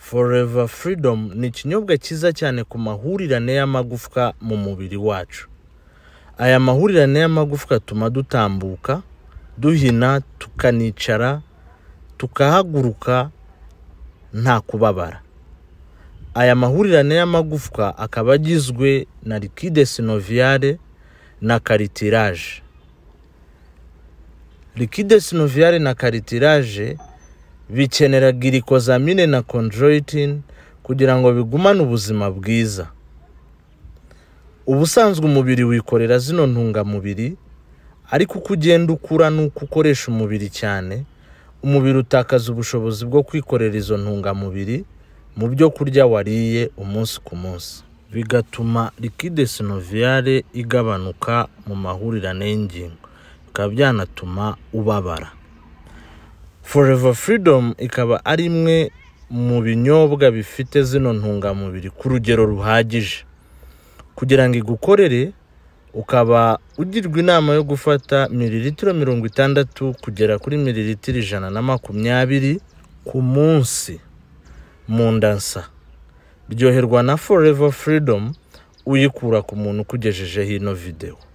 Forever Freedom ni ikinyobwa cyiza cyane ku mahurirane y'amagufwa mu mubiri wacu. Aya mahurirane y'amagufwa atuma dutambuka, duhina, tukanicara, tukahaguruka nta kubabara. Aya mahurirane y'amagufwa akaba agizwe na liquide synoviale na cartilage. Liquide synoviale na cartilage bikenera glycosamine na chondroitin kugira ngo bigumane ubuzima bwiza. Ubusanzwe umubiri wikorera zino ntungamubiri, ariko uko ugenda ukura nuko ukoresha umubiri cyane, umubiri utakaza ubushobozi bwo kwikorera izo ntungamubiri mu byo kurya wariye umunsi ku munsi, bigatuma liquide synoviale igabanuka mu mahurirane y'ingingo, bikaba byanatuma ubabara. Forever Freedom ikaba ari imwe mu binyobwa bifite zino ntungamubiri ku rugero ruhagije. Kugira ngo igukorere, ukaba ugirwa inama yo gufata mililitiro 60 kugera kuri mililitiro 120 ku munsi mu ndansa. Ryoherwa na Forever Freedom uyikura ku muntu kugejejeho ino video.